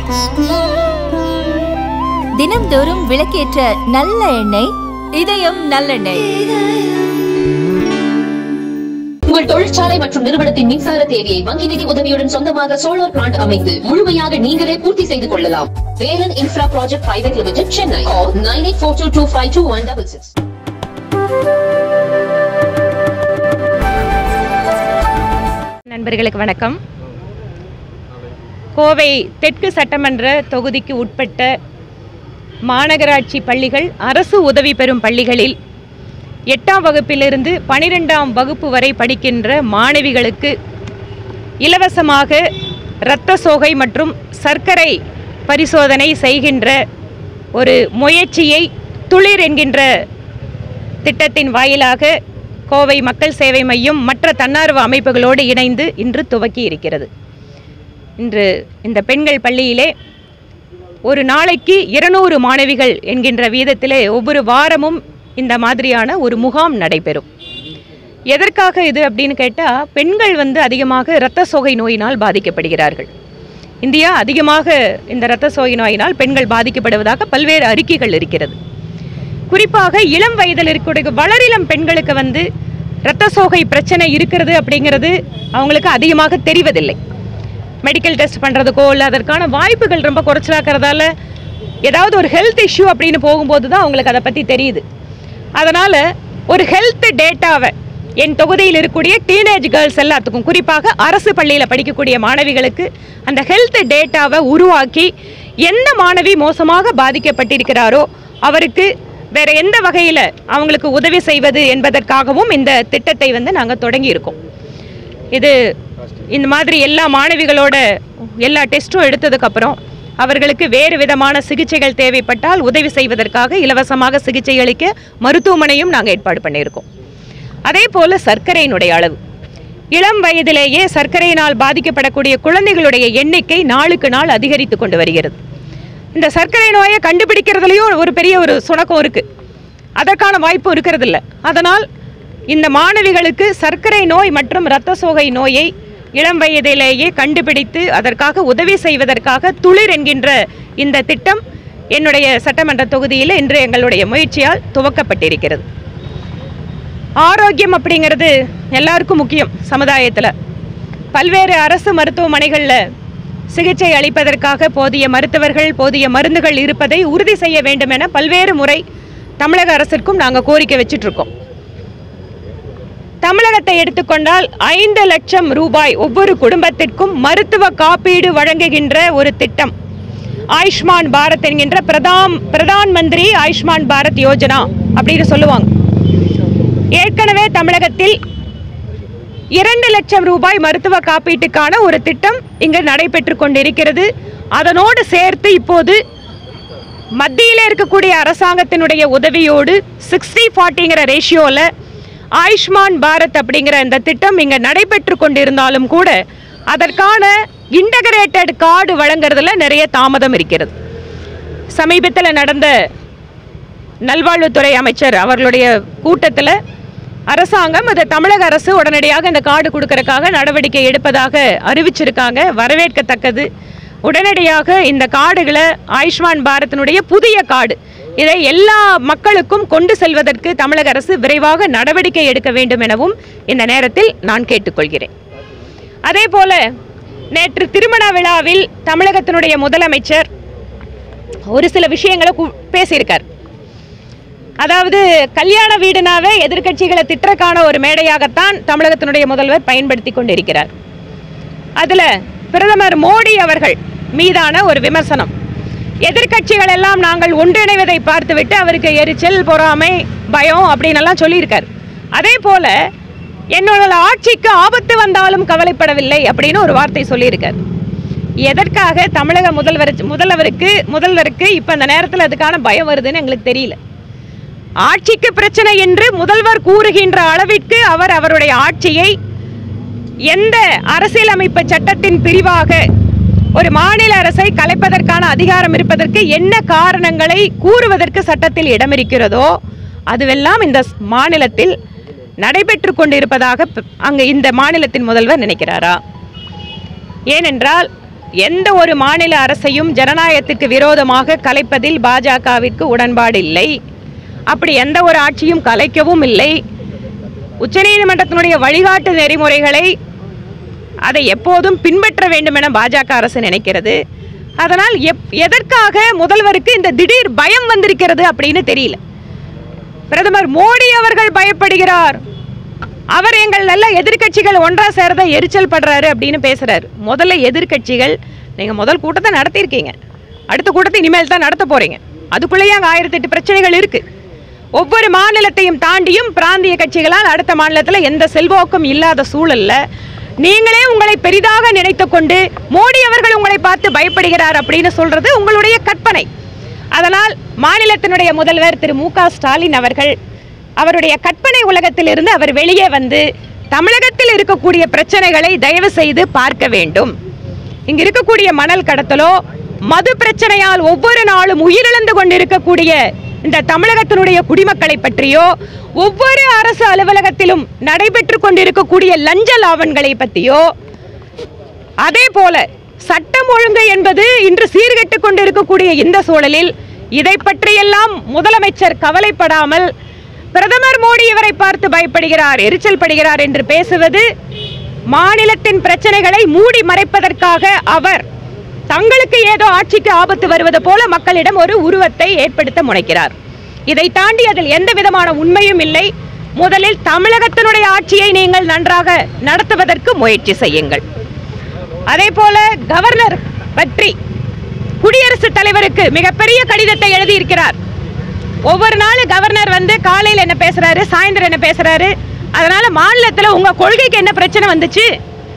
தினம்தோறும் விளக்கேற்ற நல்ல எண்ணெய் இதயம் நல்லெண்ணெய். உங்கள் தொழிற்சாலை மற்றும் நிறுவனத்தின் மின்சார தேவையை வங்கி நிதி உதவியுடன் சொந்தமாக சோலார் பிளான்ட் அமைத்து முழுமையாக நீங்களே பூர்த்தி செய்து கொள்ளலாம். Velan infra project private limited, Chennai. 9842252166. நண்பர்களுக்கு வணக்கம். கோவை தெற்கு சட்டமன்ற தொகுதிக்கு உட்பட்ட மாநகராட்சி பள்ளிகள், அரசு உதவி பெறும் பள்ளிகளில் 8ஆம் வகுப்பிலிருந்து 12ஆம் வகுப்பு வரை படிக்கின்ற மாணவிகளுக்கு இலவசமாக இரத்த சோகை மற்றும் சர்க்கரை பரிசோதனை செய்கின்ற ஒரு முயற்சியை துளிர் என்கின்ற திட்டத்தின் வாயிலாக கோவை மக்கள் சேவை மையம் மற்ற தன்னார்வ அமைப்புகளோடு இணைந்து இன்று துவக்கி இருக்கிறது. இன்று இந்த பெண்கள் பள்ளியிலே ஒரு நாளைக்கு 200 மாணவிகள் என்கின்ற வீதத்திலே ஒவ்வொரு வாரமும் இந்த மாதிரியான ஒரு முகாம் நடைபெறும். எதற்காக இது அப்படின்னு கேட்டால், பெண்கள் அதிகமாக இரத்த சோகை நோயினால் பாதிக்கப்படுகிறார்கள். இந்தியா அதிகமாக இந்த இரத்த சோகை நோயினால் பெண்கள் பாதிக்கப்படுவதாக பல்வேறு அறிக்கைகள் இருக்கிறது. குறிப்பாக இளம் வயதில் இருக்கக்கூடிய வளரிளம் பெண்களுக்கு இரத்த சோகை பிரச்சனை இருக்கிறது அப்படிங்கிறது அவங்களுக்கு அதிகமாக தெரிவதில்லை. மெடிக்கல் டெஸ்ட் பண்ணுறதுக்கோ இல்லை அதற்கான வாய்ப்புகள் ரொம்ப குறைச்சலாக்கிறதால ஏதாவது ஒரு ஹெல்த் இஷ்யூ அப்படின்னு போகும்போது தான் அவங்களுக்கு அதை பற்றி தெரியுது. அதனால் ஒரு ஹெல்த் டேட்டாவை என் தொகுதியில் இருக்கக்கூடிய டீனேஜ் கேர்ள்ஸ் எல்லாத்துக்கும், குறிப்பாக அரசு பள்ளியில் படிக்கக்கூடிய மாணவிகளுக்கு அந்த ஹெல்த் டேட்டாவை உருவாக்கி எந்த மாணவி மோசமாக பாதிக்கப்பட்டிருக்கிறாரோ அவருக்கு வேறு எந்த வகையில் அவங்களுக்கு உதவி செய்வது என்பதற்காகவும் இந்த திட்டத்தை நாங்கள் தொடங்கியிருக்கோம். இது இந்த மாதிரி எல்லா மாணவிகளோட எல்லா டெஸ்ட்டும் எடுத்ததுக்கப்புறம் அவர்களுக்கு வேறு விதமான சிகிச்சைகள் தேவைப்பட்டால் உதவி செய்வதற்காக இலவசமாக சிகிச்சை அளிக்க மருத்துவமனையும் நாங்கள் ஏற்பாடு பண்ணியிருக்கோம். அதே போல் சர்க்கரையினுடைய அளவு, இளம் வயதிலேயே சர்க்கரையினால் பாதிக்கப்படக்கூடிய குழந்தைகளுடைய எண்ணிக்கை நாளுக்கு நாள் அதிகரித்து கொண்டு வருகிறது. இந்த சர்க்கரை நோயை கண்டுபிடிக்கிறதுலையும் ஒரு பெரிய ஒரு சுணக்கம் இருக்குது, அதற்கான வாய்ப்பு இருக்கிறதில்ல. அதனால் இந்த மாணவிகளுக்கு சர்க்கரை நோய் மற்றும் இரத்த சோகை நோயை இளம் வயதிலேயே கண்டுபிடித்து அதற்காக உதவி செய்வதற்காக துளிர் என்கின்ற இந்த திட்டம் என்னுடைய சட்டமன்ற தொகுதியில் இன்று எங்களுடைய முயற்சியால் துவக்கப்பட்டிருக்கிறது. ஆரோக்கியம் அப்படிங்கிறது எல்லாருக்கும் முக்கியம். சமுதாயத்தில் பல்வேறு அரசு மருத்துவமனைகளில் சிகிச்சை அளிப்பதற்காக போதிய மருத்துவர்கள், போதிய மருந்துகள் இருப்பதை உறுதி செய்ய வேண்டும் என பல்வேறு முறை தமிழக அரசிற்கும் நாங்கள் கோரிக்கை வச்சிட்ருக்கோம். தமிழகத்தை எடுத்துக்கொண்டால் 5 லட்சம் ரூபாய் ஒவ்வொரு குடும்பத்திற்கும் மருத்துவ காப்பீடு வழங்குகின்ற ஒரு திட்டம் ஆயுஷ்மான் பாரத் என்கின்ற பிரதான் மந்திரி ஆயுஷ்மான் பாரத் யோஜனா அப்படின்னு சொல்லுவாங்க. ஏற்கனவே தமிழகத்தில் 2 லட்சம் ரூபாய் மருத்துவ காப்பீட்டுக்கான ஒரு திட்டம் இங்கு நடைபெற்று கொண்டிருக்கிறது. அதனோடு சேர்த்து இப்போது மத்தியில் இருக்கக்கூடிய அரசாங்கத்தினுடைய உதவியோடு 60-40ங்கிற ரேஷியோவில் ஆயுஷ்மான் பாரத் அப்படிங்கிற இந்த திட்டம் இங்கே நடைபெற்று கொண்டிருந்தாலும் கூட அதற்கான இன்டகிரேட்டட் கார்டு வழங்குறதுல நிறைய தாமதம் இருக்கிறது. சமீபத்தில் நடந்த நல்வாழ்வுத்துறை அமைச்சர் அவர்களுடைய கூட்டத்தில் அரசாங்கம் அது தமிழக அரசு உடனடியாக இந்த கார்டு கொடுக்கறதுக்காக நடவடிக்கை எடுப்பதாக அறிவிச்சிருக்காங்க, வரவேற்கத்தக்கது. உடனடியாக இந்த கார்டுகளை ஆயுஷ்மான் பாரத்தினுடைய புதிய கார்டு இதை எல்லா மக்களுக்கும் கொண்டு செல்வதற்கு தமிழக அரசு விரைவாக நடவடிக்கை எடுக்க வேண்டும் எனவும் இந்த நேரத்தில் நான் கேட்டுக்கொள்கிறேன். அதே போல நேற்று திருமண விழாவில் தமிழகத்தினுடைய முதலமைச்சர் ஒரு சில விஷயங்களை பேசியிருக்கார். அதாவது கல்யாண வீடுனாவே எதிர்கட்சிகளை திட்டக்கான ஒரு மேடையாகத்தான் தமிழகத்தினுடைய முதல்வர் பயன்படுத்தி கொண்டிருக்கிறார். அதில் பிரதமர் மோடி அவர்கள் மீதான ஒரு விமர்சனம், எதிர்கட்சிகள் எல்லாம் நாங்கள் ஒன்றிணைவதை பார்த்துவிட்டு அவருக்கு எரிச்சல், பொறாமை, பயம் அப்படின்னெல்லாம் சொல்லியிருக்கார். அதே போல் என்னோட ஆட்சிக்கு ஆபத்து வந்தாலும் கவலைப்படவில்லை அப்படின்னு ஒரு வார்த்தை சொல்லியிருக்கார். எதற்காக தமிழக முதல்வருக்கு இப்போ அந்த நேரத்தில் அதுக்கான பயம் வருதுன்னு எங்களுக்கு தெரியல. ஆட்சிக்கு பிரச்சனை என்று முதல்வர் கூறுகின்ற அளவிற்கு அவருடைய ஆட்சியை எந்த அரசியலமைப்பு சட்டத்தின் பிரிவாக ஒரு மாநில அரசை கலைப்பதற்கான அதிகாரம் இருப்பதற்கு என்ன காரணங்களை கூறுவதற்கு சட்டத்தில் இடம் இருக்கிறதோ அதுவெல்லாம் இந்த மாநிலத்தில் நடைபெற்று கொண்டிருப்பதாக அங்கு இந்த மாநிலத்தின் முதல்வர் நினைக்கிறாரா? ஏனென்றால் எந்த ஒரு மாநில அரசையும் ஜனநாயகத்திற்கு விரோதமாக கலைப்பதில் பாஜகவிற்கு உடன்பாடு இல்லை. அப்படி எந்த ஒரு ஆட்சியும் கலைக்கவும் இல்லை. உச்சநீதிமன்றத்தினுடைய வழிகாட்டு நெறிமுறைகளை அதை எப்போதும் பின்பற்ற வேண்டும் என பாஜக அரசு நினைக்கிறது. அதனால் எதற்காக முதல்வருக்கு இந்த திடீர் பயம் வந்திருக்கிறது அப்படின்னு தெரியல. பிரதமர் மோடி அவர்கள் பயப்படுகிறார், அவர் எங்கள் நல்ல எதிர்கட்சிகள் ஒன்றா சேரத எரிச்சல் படுறாரு அப்படின்னு பேசுறாரு. முதல்ல எதிர்கட்சிகள் நீங்க முதல் கூட்டத்தை நடத்தியிருக்கீங்க, அடுத்த கூட்டத்தை இனிமேல் தான் நடத்த போறீங்க. அதுக்குள்ளேயே அங்கே 1008 பிரச்சனைகள் இருக்கு. ஒவ்வொரு மாநிலத்தையும் தாண்டியும் பிராந்திய கட்சிகளால் அடுத்த மாநிலத்தில் எந்த செல்வாக்கும் இல்லாத சூழல்ல நீங்களே உங்களை பெரிதாக நினைத்து கொண்டு மோடி அவர்கள் உங்களை பார்த்து பயப்படுகிறார் அப்படின்னு சொல்றது உங்களுடைய கற்பனை. அதனால் மாநிலத்தினுடைய முதல்வர் திரு மு க ஸ்டாலின் அவர்கள் அவருடைய கற்பனை உலகத்திலிருந்து அவர் வெளியே வந்து தமிழகத்தில் இருக்கக்கூடிய பிரச்சனைகளை தயவு செய்து பார்க்க வேண்டும். இங்கு இருக்கக்கூடிய மணல் கடத்தலோ மது பிரச்சனையால் ஒவ்வொரு நாளும் உயிரிழந்து கொண்டிருக்கக்கூடிய இந்த தமிழகத்தினுடைய குடிமக்களை பற்றியோ ஒவ்வொரு அரசு அலுவலகத்திலும் நடைபெற்று கொண்டிருக்கக்கூடிய லஞ்ச லாவண்களை பற்றியோ, அதே போல சட்டம் ஒழுங்கு என்பது இன்று சீர்கெட்டு கொண்டிருக்கக்கூடிய இந்த சூழலில் இதை பற்றியெல்லாம் முதலமைச்சர் கவலைப்படாமல் பிரதமர் மோடி இவரை பார்த்து பயப்படுகிறார், எரிச்சல் படுகிறார் என்று பேசுவது மாநிலத்தின் பிரச்சனைகளை மூடி மறைப்பதற்காக அவர் தங்களுக்கு ஏதோ ஆட்சிக்கு ஆபத்து வருவது போல மக்களிடம் ஒரு உருவத்தை ஏற்படுத்த முனைக்கிறார். இதை தாண்டி அதில் எந்த விதமான உண்மையும் இல்லை. முதலில் தமிழகத்தினுடைய ஆட்சியை நீங்கள் நன்றாக நடத்துவதற்கு முயற்சி செய்யுங்கள். அதே போல கவர்னர் பற்றி குடியரசுத் தலைவருக்கு மிகப்பெரிய கடிதத்தை எழுதியிருக்கிறார். ஒவ்வொரு நாளும் கவர்னர் வந்து காலையில் என்ன பேசுறாரு, சாயந்தரம் என்ன பேசுறாரு, அதனால மாநிலத்தில் உங்க கொள்கைக்கு என்ன பிரச்சனை வந்துச்சு?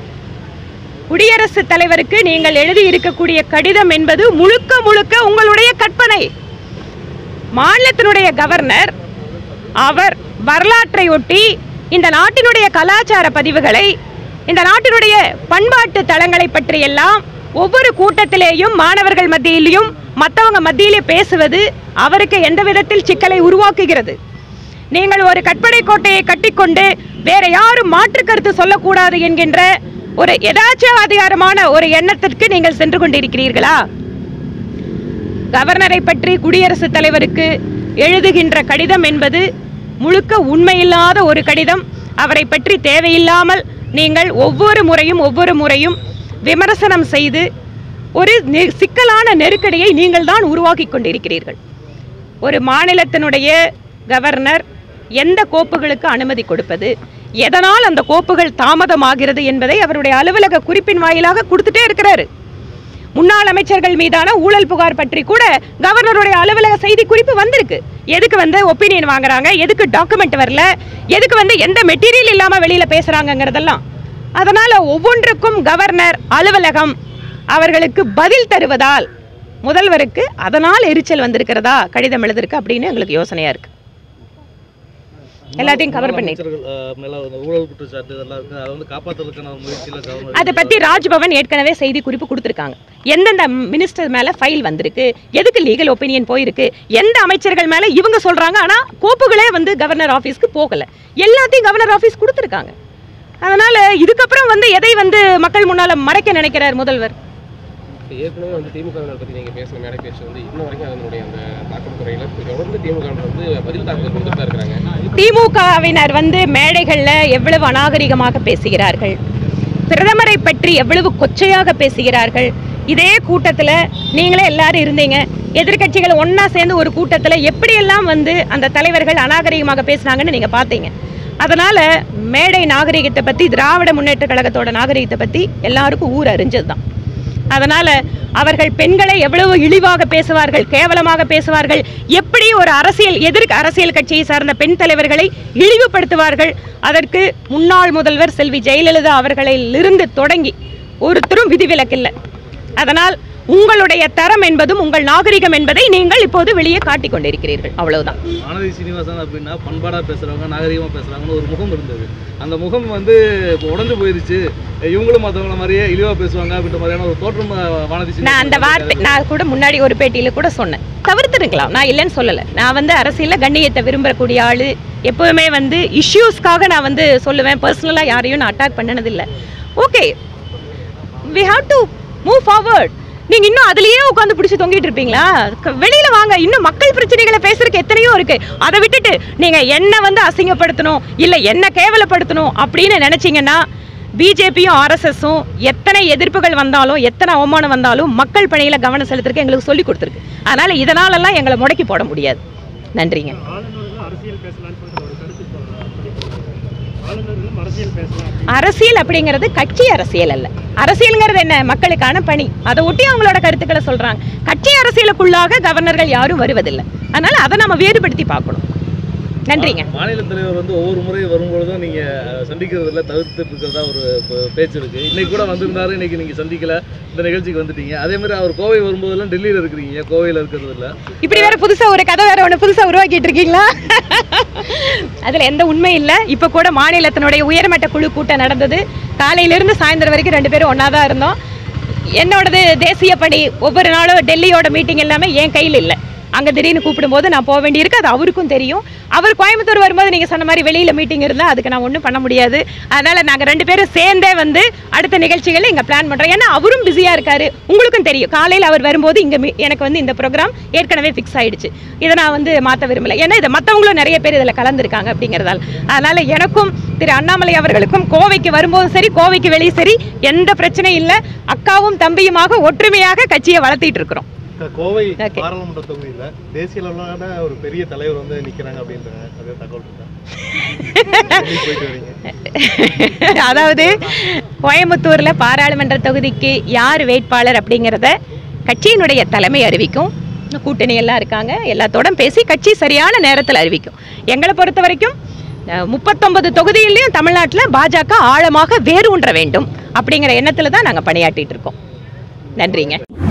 குடியரசுத் தலைவருக்கு நீங்கள் எழுதி இருக்கக்கூடிய கடிதம் என்பது முழுக்க முழுக்க உங்களுடைய கற்பனை. மாநிலத்தினுடைய கவர்னர் அவர் வரலாற்றை ஒட்டி இந்த நாட்டினுடைய கலாச்சார பதிவுகளை, இந்த நாட்டினுடைய பண்பாட்டு தளங்களை பற்றியெல்லாம் ஒவ்வொரு கூட்டத்திலேயும் மாணவர்கள் மத்தியிலும் மற்றவங்க மத்தியிலே பேசுவது அவருக்கு எந்த விதத்தில் சிக்கலை உருவாக்குகிறது? நீங்கள் ஒரு கற்பனை கோட்டையை கட்டிக்கொண்டு வேற யாரும் மாற்று கருத்து சொல்லக்கூடாது என்கின்ற ஒரு யதார்த்தவாதிகாரமான ஒரு எண்ணத்திற்கு நீங்கள் சென்று கொண்டிருக்கிறீர்களா? கவர்னரை பற்றி குடியரசுத் தலைவருக்கு எழுதுகின்ற கடிதம் என்பது முழுக்க உண்மையில்லாத ஒரு கடிதம். அவரை பற்றி தேவையில்லாமல் நீங்கள் ஒவ்வொரு முறையும் விமர்சனம் செய்து ஒரு சிக்கலான நெருக்கடியை நீங்கள் தான் உருவாக்கி கொண்டிருக்கிறீர்கள். ஒரு மாநிலத்தினுடைய கவர்னர் எந்த கோப்புகளுக்கு அனுமதி கொடுப்பது, எதனால் அந்த கோப்புகள் தாமதமாகிறது என்பதை அவருடைய அலுவலக குறிப்பின் வாயிலாக கொடுத்துட்டே இருக்கிறாரு. முன்னாள் அமைச்சர்கள் மீதான ஊழல் புகார் பற்றி கூட கவர்னருடைய அலுவலக செய்தி குறிப்பு வந்திருக்கு. எதுக்கு வந்து ஒப்பீனியன் வாங்குறாங்க, எதுக்கு டாக்குமெண்ட் வரல, எதுக்கு எந்த மெட்டீரியல் இல்லாம வெளியில பேசுறாங்கிறதெல்லாம். அதனால ஒவ்வொன்றுக்கும் கவர்னர் அலுவலகம் அவர்களுக்கு பதில் தருவதால் முதல்வருக்கு அதனால் எரிச்சல் வந்திருக்கிறதா கடிதம் எழுதிருக்கு அப்படின்னு எங்களுக்கு யோசனையா இருக்கு. எல்லாத்தையும் கவர் பண்ணி அதை பத்தி ராஜ்பவன் ஏற்கனவே செய்தி குறிப்பு கொடுத்திருக்காங்க. எந்தெந்த மினிஸ்டர் மேல ஃபைல் வந்திருக்கு, எதுக்கு லீகல் ஒப்பீனியன் போயிருக்கு, எந்த அமைச்சர்கள் மேல இவங்க சொல்றாங்க, ஆனா கோப்புகளே கவர்னர் ஆபீஸ்க்கு போகல, எல்லாத்தையும் கவர்னர் ஆபீஸ் கொடுத்திருக்காங்க. அதனால இதுக்கப்புறம் எதை மக்கள் முன்னால மறைக்க நினைக்கிறார் முதல்வர்? ஏற்கனவே திமுகவினர் பற்றி நீங்கள் பேசுகிற மேடை பேச்சு இன்ன வரைக்கும் அதனுடைய அந்த தாக்கம் குறையில தொடர்ந்து திமுகவினர் பதில் தாக்கல் கொடுத்துட்டு தான் இருக்கிறாங்க. திமுகவினர் மேடைகளில் எவ்வளவு அநாகரிகமாக பேசுகிறார்கள், பிரதமரை பற்றி எவ்வளவு கொச்சையாக பேசுகிறார்கள். இதே கூட்டத்தில் நீங்களே எல்லாரும் இருந்தீங்க, எதிர்கட்சிகள் ஒன்றா சேர்ந்து ஒரு கூட்டத்தில் எப்படியெல்லாம் அந்த தலைவர்கள் அநாகரிகமாக பேசுனாங்கன்னு நீங்கள் பார்த்தீங்க. அதனால் மேடை நாகரிகத்தை பற்றி, திராவிட முன்னேற்ற கழகத்தோட நாகரிகத்தை பற்றி எல்லாருக்கும் ஊர் அறிஞ்சது தான். அதனால அவர்கள் பெண்களை எவ்வளவு இழிவாக பேசுவார்கள், கேவலமாக பேசுவார்கள், எப்படி ஒரு அரசியல் கட்சியை சார்ந்த பெண் தலைவர்களை இழிவுபடுத்துவார்கள். அதற்கு முன்னாள் முதல்வர் செல்வி ஜெயலலிதா அவர்களிலிருந்து தொடங்கி ஒருத்தரும் விதிவிலக்கில்லை. அதனால் உங்களுடைய தரம் என்பதும் உங்கள் நாகரிகம் என்பதை நீங்கள் இப்போது வெளியே காட்டிக் கொண்டிருக்கிறீர்கள், அவ்வளவுதான். வானதி சீனிவாசன் அப்படின்னா பண்பாடாக பேசுகிறவங்க, நாகரிகமாக பேசுகிறாங்கன்னு ஒரு முகம் இருந்தது. அந்த முகம் உடஞ்சு போயிருச்சு. இவங்களும் மற்றவங்கள மாதிரியே இழிவாக பேசுவாங்க அப்படின்ற மாதிரியான ஒரு தோற்றம் வானதி. நான் அந்த வார்த்தை நான் கூட முன்னாடி ஒரு பேட்டியில் கூட சொன்னேன், தவிர்த்துருக்கலாம், நான் இல்லைன்னு சொல்லலை. நான் அரசியலில் கண்ணியத்தை விரும்பக்கூடிய ஆள், எப்போவுமே இஷ்யூஸ்க்காக நான் சொல்லுவேன். பர்சனலாக யாரையும் நான் அட்டாக் பண்ணினதில்லை. Okay, we have to move forward. நீங்க இன்னும் அதுலயே உட்காந்து பிடிச்சி தொங்கிட்டு இருப்பீங்களா? வெளியில வாங்க. இன்னும் மக்கள் பிரச்சனைகளை பேசுறதுக்கு எத்தனையோ இருக்கு. அதை விட்டுட்டு நீங்க என்ன வந்து அசிங்கப்படுத்தணும் இல்ல என்ன கேவலப்படுத்தணும் அப்படின்னு நினைச்சீங்கன்னா பிஜேபியும் ஆர்எஸ்எஸும் எத்தனை எதிர்ப்புகள் வந்தாலும் எத்தனை அவமானம் வந்தாலும் மக்கள் பணியில கவனம் செலுத்துறதுக்கு எங்களுக்கு சொல்லி கொடுத்துருக்கு. அதனால இதனாலெல்லாம் எங்களை முடக்கி போட முடியாது. நன்றிங்க. அரசியல் அப்படிங்கிறது கட்சி அரசியல் அல்ல. அரசியல்ங்கிறது என்ன? மக்களுக்கான பணி. அதை ஒட்டி அவங்களோட கருத்துக்களை சொல்றாங்க. கட்சி அரசியலுக்குள்ளாக கவர்னர்கள் யாரும் வருவதில்லை. அதனால அதை நம்ம வேறுபடுத்தி பார்க்கணும். நன்றிங்க. மாநில தலைவர் வந்து ஒவ்வொரு முறை வரும்பொழுதும் நீங்க சந்திக்கிறதுல தவிர்த்துட்டு இருக்கிறதா ஒரு பேச்சு இருக்கு. இன்னைக்கு கூட வந்திருந்தாரு, இன்னைக்கு நீங்க சந்திக்கல, இந்த நிகழ்ச்சிக்கு வந்துட்டீங்க. அதே மாதிரி அவர் கோவை வரும்போதெல்லாம் டெல்லியில இருக்கிறீங்க, கோவையில இருக்கிறது இல்ல. இப்படி வேற புதுசா ஒரு கதை வேற ஒன்று புதுசா உருவாக்கிட்டு இருக்கீங்களா? அதுல எந்த உண்மை இல்லை. இப்ப கூட மாநிலத்தினுடைய உயர்மட்ட குழு கூட்டம் நடந்தது. காலையிலிருந்து சாயந்தரம் வரைக்கும் 2 பேரும் ஒன்னாதான் இருந்தோம். என்னோடது தேசிய பணி. ஒவ்வொரு நாளும் டெல்லியோட மீட்டிங் எல்லாமே என் கையில் இல்லை. அங்கே திடீர்னு கூப்பிடும்போது நான் போக வேண்டியிருக்கு. அது அவருக்கும் தெரியும். அவர் கோயம்புத்தூர் வரும்போது நீங்கள் சொன்ன மாதிரி வெளியில் மீட்டிங் இருந்தால் அதுக்கு நான் ஒன்றும் பண்ண முடியாது. அதனால் நாங்கள் 2 பேரும் சேர்ந்தே வந்து அடுத்த நிகழ்ச்சிகளை இங்கே பிளான் பண்ணுறோம். ஏன்னா அவரும் பிஸியாக இருக்காரு. உங்களுக்கும் தெரியும், காலையில் அவர் வரும்போது இங்கே எனக்கு வந்து இந்த ப்ரோக்ராம் ஏற்கனவே ஃபிக்ஸ் ஆகிடுச்சு. இதை நான் வந்து மாற்ற விரும்பலை. ஏன்னா இதை மற்றவங்களும் நிறைய பேர் இதில் கலந்துருக்காங்க அப்படிங்கிறதால. அதனால் எனக்கும் திரு அண்ணாமலை அவர்களுக்கும் கோவைக்கு வரும்போது சரி, கோவைக்கு வெளியே சரி, எந்த பிரச்சனையும் இல்லை. அக்காவும் தம்பியுமாக ஒற்றுமையாக கட்சியை வளர்த்திட்டு இருக்கிறோம். கோவை பாராளுமன்ற தொகுதியில தேசிய அளவிலான ஒரு பெரிய தலைவர் வந்து நிக்கிறாங்க அப்படின்றாங்க. அது தகவல் இருக்கா? அதாவது கோயம்புத்தூர்ல பாராளுமன்ற தொகுதிக்கு யார் வேட்பாளர் அப்படிங்கிறத கட்சியினுடைய தலைமை அறிவிக்கும். கூட்டணி எல்லாம் இருக்காங்க, எல்லாத்தோட பேசி கட்சி சரியான நேரத்தில் அறிவிக்கும். எங்களை பொறுத்த வரைக்கும் 39 தொகுதியிலையும் தமிழ்நாட்டில் பாஜக ஆழமாக வேரூன்ற வேண்டும் அப்படிங்கிற எண்ணத்துல தான் நாங்கள் பணியாற்றிட்டு இருக்கோம். நன்றிங்க.